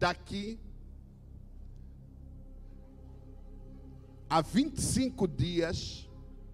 daqui a 25 dias,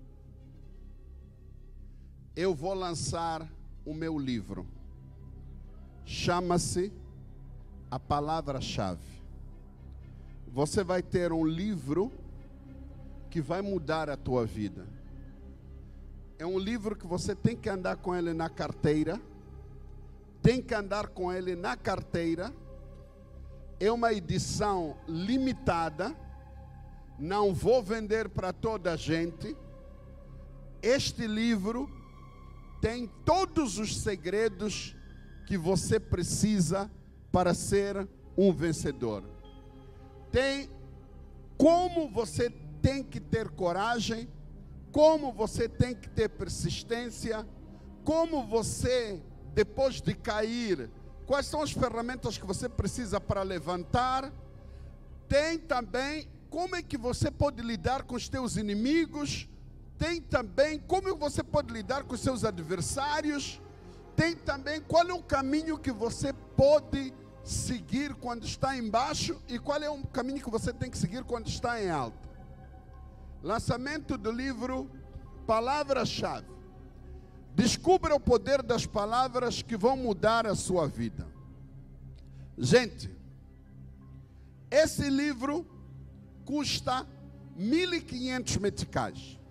eu vou lançar o meu livro. Chama-se A Palavra-Chave. Você vai ter um livro que vai mudar a tua vida. É um livro que você tem que andar com ele na carteira. Tem que andar com ele na carteira. É uma edição limitada. Não vou vender para toda a gente. Este livro tem todos os segredos que você precisa para ser um vencedor. Tem como você tem que ter coragem, como você tem que ter persistência, como você, depois de cair, quais são as ferramentas que você precisa para levantar. Tem também como é que você pode lidar com os teus inimigos. Tem também como você pode lidar com os seus adversários. Tem também qual é o caminho que você pode seguir quando está embaixo e qual é o caminho que você tem que seguir quando está em alto. Lançamento do livro Palavra-Chave. Descubra o poder das palavras que vão mudar a sua vida. Gente, esse livro custa 1.500 meticais.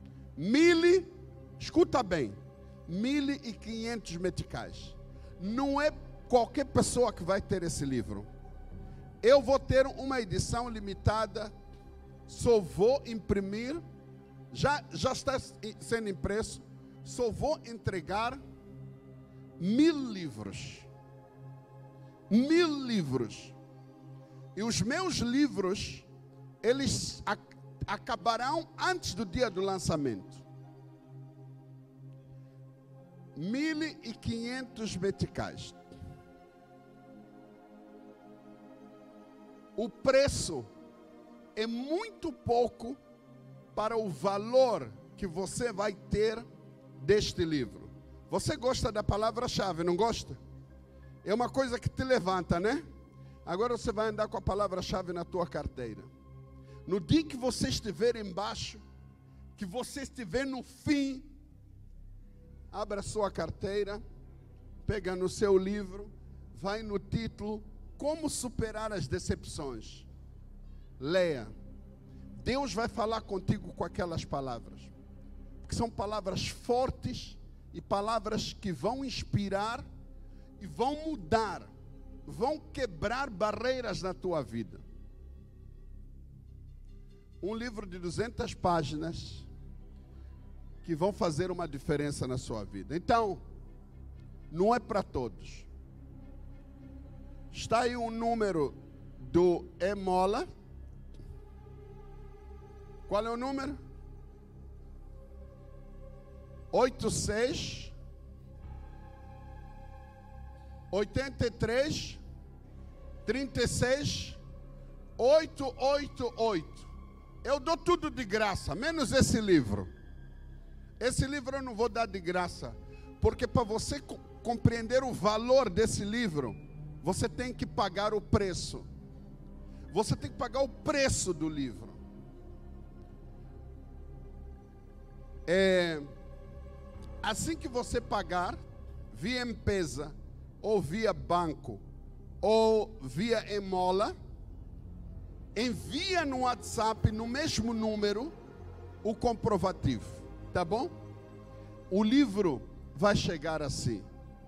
Escuta bem, 1.500 meticais. Não é qualquer pessoa que vai ter esse livro. Eu vou ter uma edição limitada. Só vou imprimir. Já está sendo impresso. Só vou entregar 1.000 livros. 1.000 livros. E os meus livros, eles acabarão antes do dia do lançamento. 1.500 meticais. O preço é muito pouco para o valor que você vai ter deste livro. Você gosta da palavra-chave, não gosta? É uma coisa que te levanta, né? Agora você vai andar com a palavra-chave na tua carteira. No dia que você estiver embaixo, que você estiver no fim, abra a sua carteira, pega no seu livro, vai no título, Como Superar as Decepções. Leia. Deus vai falar contigo com aquelas palavras. Porque são palavras fortes e palavras que vão inspirar e vão mudar, vão quebrar barreiras na tua vida. Um livro de 200 páginas que vão fazer uma diferença na sua vida. Então, não é para todos. Está aí um número do Emola. Qual é o número? 86 83 36 888. Eu dou tudo de graça, menos esse livro. Esse livro eu não vou dar de graça, porque para você compreender o valor desse livro, você tem que pagar o preço. Você tem que pagar o preço do livro. Assim que você pagar, via M-Pesa, ou via banco, ou via Emola, envia no WhatsApp, no mesmo número, o comprovativo, tá bom? O livro vai chegar assim.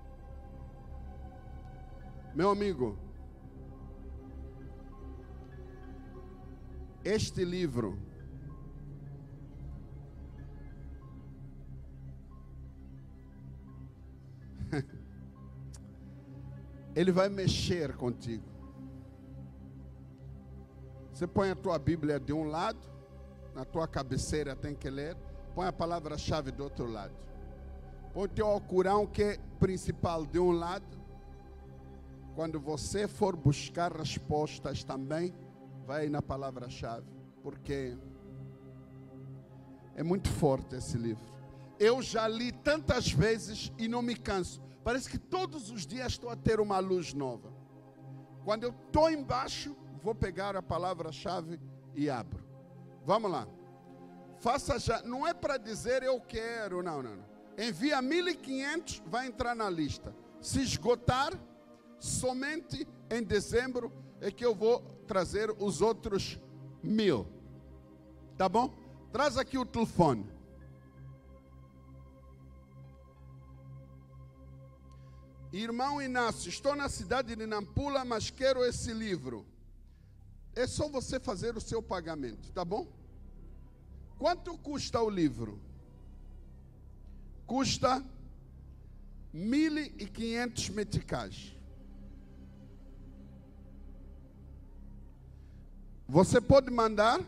Meu amigo, este livro ele vai mexer contigo. Você põe a tua Bíblia de um lado, na tua cabeceira tem que ler, põe a palavra-chave do outro lado. Põe o teu Alcorão, que é principal, de um lado. Quando você for buscar respostas também, vai na palavra-chave, porque é muito forte esse livro. Eu já li tantas vezes e não me canso. Parece que todos os dias estou a ter uma luz nova. Quando eu estou embaixo, vou pegar a palavra-chave e abro. Vamos lá. Faça já. Não é para dizer eu quero, não. Envia 1.500, vai entrar na lista. Se esgotar, somente em dezembro é que eu vou trazer os outros 1.000. Tá bom? Traz aqui o telefone. Irmão Inácio, estou na cidade de Nampula, mas quero esse livro. É só você fazer o seu pagamento, tá bom? Quanto custa o livro? Custa 1.500 meticais. Você pode mandar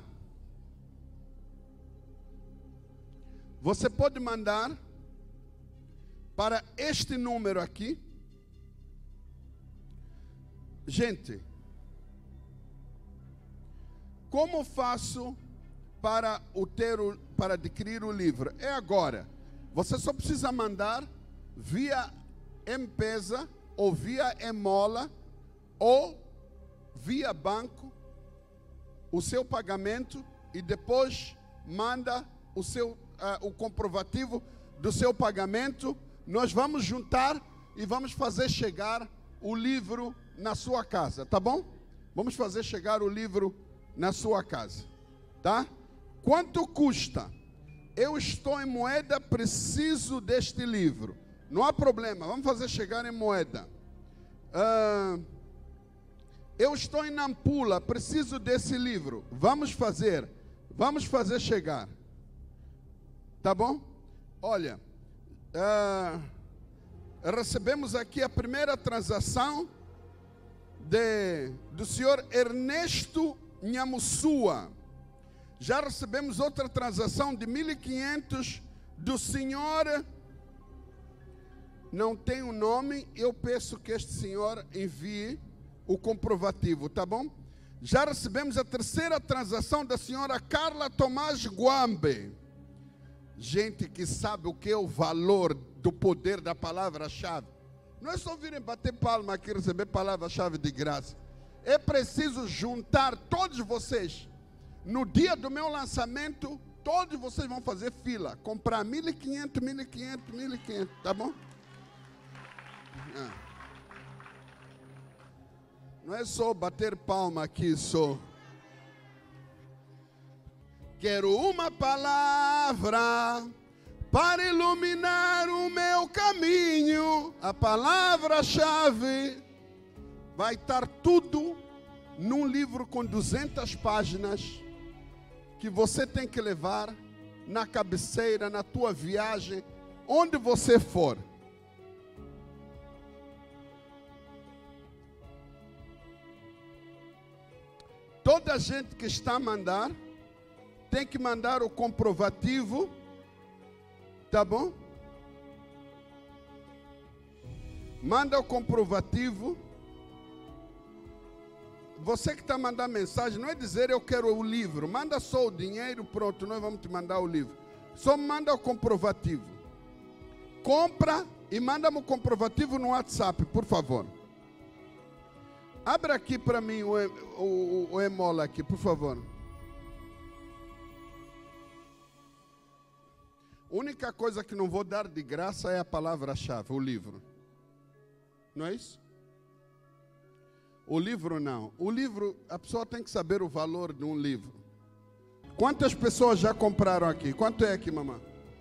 para este número aqui. Gente, como faço para adquirir o livro? É agora. Você só precisa mandar via M-Pesa ou via Emola ou via banco o seu pagamento e depois manda o comprovativo do seu pagamento. Nós vamos juntar e vamos fazer chegar o livro na sua casa, tá bom? Vamos fazer chegar o livro na sua casa, tá? Quanto custa? Eu estou em Moeda, preciso deste livro. Não há problema, vamos fazer chegar em Moeda. Eu estou em Nampula, preciso desse livro. Vamos fazer chegar. Tá bom? Olha, recebemos aqui a primeira transação do senhor Ernesto Nhamussua. Já recebemos outra transação de 1.500 do senhor, não tem o nome, eu peço que este senhor envie o comprovativo, tá bom? Já recebemos a terceira transação da senhora Carla Tomás Guambe. Gente que sabe o que é o valor do poder da palavra-chave. Não é só virem bater palma aqui e receber palavra-chave de graça. É preciso juntar todos vocês. No dia do meu lançamento, todos vocês vão fazer fila. Comprar 1.500, tá bom? Não é só bater palma aqui, só. Quero uma palavra para iluminar o meu caminho. A palavra-chave vai estar tudo num livro com 200 páginas que você tem que levar na cabeceira, na tua viagem, onde você for. Toda gente que está a mandar, tem que mandar o comprovativo, tá bom? Manda o comprovativo. Você que está mandando mensagem, não é dizer eu quero o livro, manda só o dinheiro, pronto, nós vamos te mandar o livro. Só manda o comprovativo. Compra e manda-me o comprovativo no WhatsApp, por favor. Abra aqui para mim o Emola aqui, por favor. A única coisa que não vou dar de graça é a palavra-chave, o livro. Não é isso? O livro não. O livro, a pessoa tem que saber o valor de um livro. Quantas pessoas já compraram aqui? Quanto é aqui, mamãe?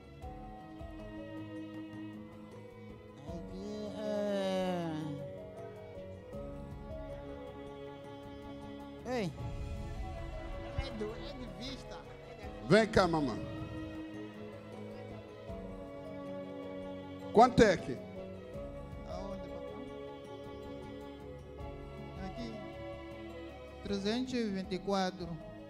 Ei. É de vista. Vem cá, mamãe. Quanto é aqui? Aonde, papai? Aqui. 324.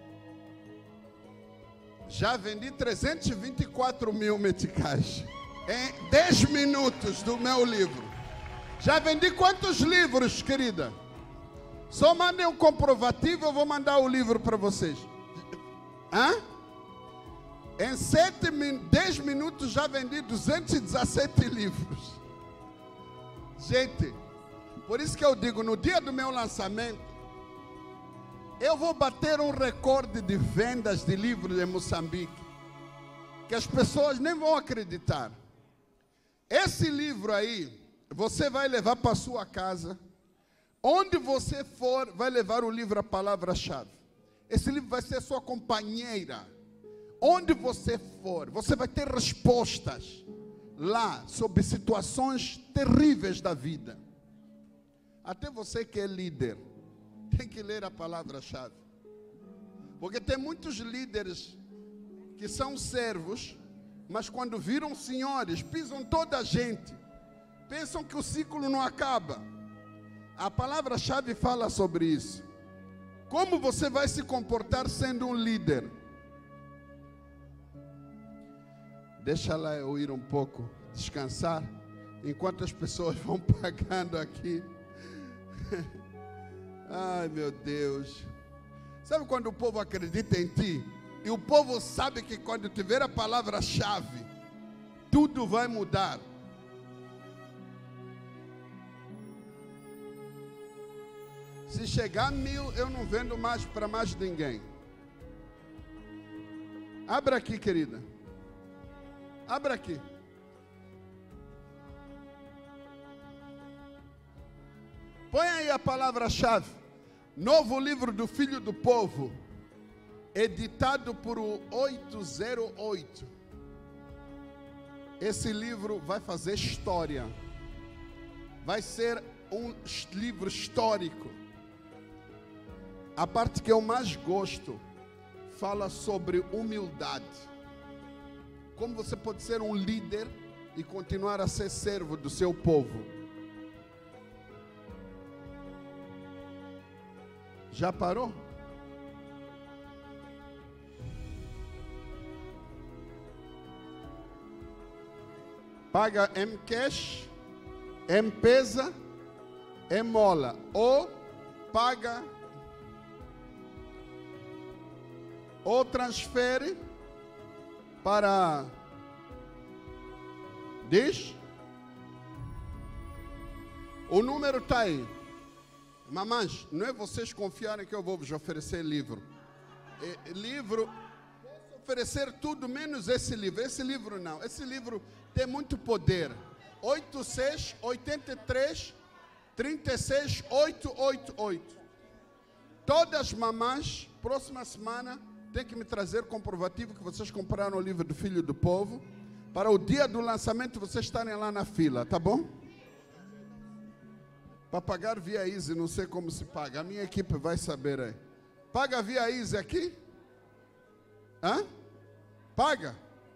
Já vendi 324 mil meticais em 10 minutos do meu livro. Já vendi quantos livros, querida? Só mandem um comprovativo, eu vou mandar o livro para vocês. Hã? Em 10 minutos já vendi 217 livros. Gente, Por isso que eu digo, no dia do meu lançamento, eu vou bater um recorde de vendas de livros em Moçambique, que as pessoas nem vão acreditar. Esse livro aí, você vai levar para a sua casa. Onde você for, vai levar o livro A Palavra-Chave. Esse livro vai ser sua companheira. Onde você for, você vai ter respostas lá sobre situações terríveis da vida. Até você que é líder, tem que ler a palavra-chave. Porque tem muitos líderes que são servos, mas quando viram senhores, pisam toda a gente. Pensam que o ciclo não acaba. A palavra-chave fala sobre isso. Como você vai se comportar sendo um líder? Deixa lá eu ir um pouco, descansar, enquanto as pessoas vão pagando aqui. Ai, meu Deus. Sabe quando o povo acredita em ti? E o povo sabe que quando tiver a palavra-chave, tudo vai mudar. Se chegar a 1000, eu não vendo mais para mais ninguém. Abra aqui, querida. Abra aqui. Põe aí a palavra-chave. Novo livro do Filho do Povo, editado por o 808. Esse livro vai fazer história. Vai ser um livro histórico. A parte que eu mais gosto fala sobre humildade. Como você pode ser um líder e continuar a ser servo do seu povo. Já parou? Paga em cash, em pesa, em mola. Ou paga, ou transfere para... Diz? O número está aí. Mamães, não é vocês confiarem que eu vou vos oferecer livro. Livro, posso oferecer tudo menos esse livro. Esse livro não. Esse livro tem muito poder. 8683 36 888. Todas as mamães, próxima semana, tem que me trazer comprovativo que vocês compraram o livro do Filho do Povo. Para o dia do lançamento vocês estarem lá na fila, tá bom? Para pagar via Easy, não sei como se paga. A minha equipe vai saber aí. Paga via Easy aqui? Hã? Paga?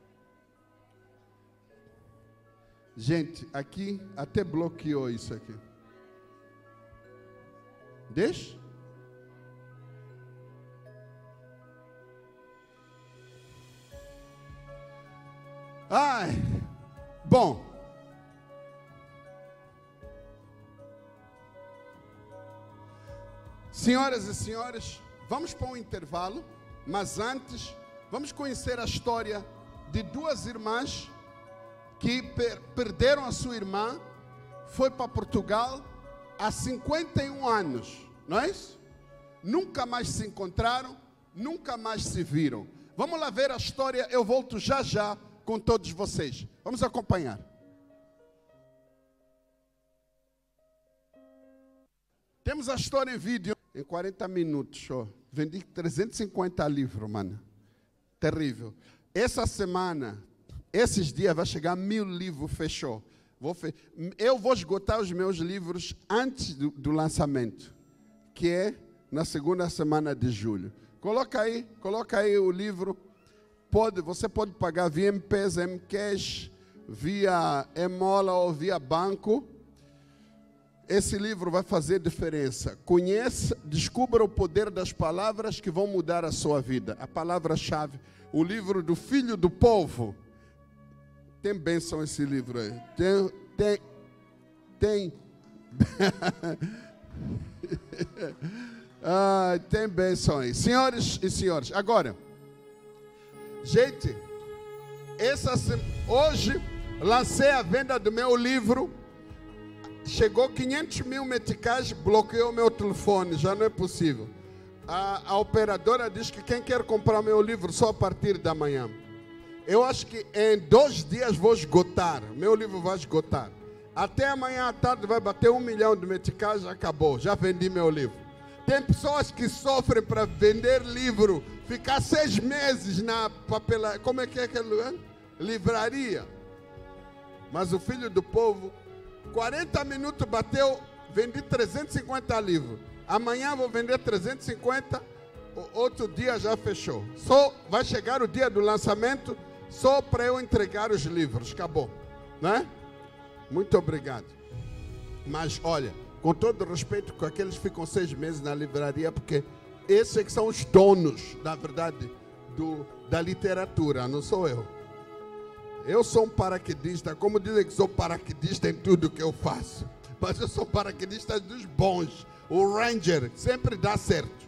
Gente, aqui até bloqueou isso aqui. Deixa? Ai, bom. Senhoras e senhores, vamos para um intervalo, mas antes, vamos conhecer a história de duas irmãs que perderam a sua irmã, foi para Portugal há 51 anos, não é isso? Nunca mais se encontraram, nunca mais se viram. Vamos lá ver a história, eu volto já já com todos vocês. Vamos acompanhar. Temos a história em vídeo. Em 40 minutos, ó. Vendi 350 livros, mano. Terrível. Essa semana, esses dias, vai chegar 1000 livros, fechou. Eu vou esgotar os meus livros antes do lançamento, que é na segunda semana de julho. Coloca aí o livro. Você pode pagar via M-Pesa, M-Cash, via Emola ou via banco. Esse livro vai fazer diferença. Conheça, descubra o poder das palavras que vão mudar a sua vida. A palavra-chave, o livro do Filho do Povo. Tem bênção esse livro aí. Tem. Tem bênção aí. Senhores e senhores, agora, gente, hoje lancei a venda do meu livro chegou 500 mil meticais, bloqueou meu telefone, já não é possível. A operadora diz que quem quer comprar meu livro só a partir da manhã. Eu acho que em 2 dias vou esgotar, meu livro vai esgotar. Até amanhã à tarde vai bater 1 milhão de meticais, já acabou, já vendi meu livro. Tem pessoas que sofrem para vender livro, ficar 6 meses na papelaria, como é que é aquele lugar? Livraria. Mas o Filho do Povo, 40 minutos bateu, vendi 350 livros. Amanhã vou vender 350, outro dia já fechou. Só vai chegar o dia do lançamento, só para eu entregar os livros, acabou, né? Muito obrigado. Mas olha, com todo respeito com aqueles que ficam 6 meses na livraria, porque esses é que são os donos, na verdade, da literatura, não sou eu. Eu sou um paraquedista, como dizem que sou paraquedista em tudo que eu faço. Mas eu sou paraquedista dos bons. O Ranger sempre dá certo.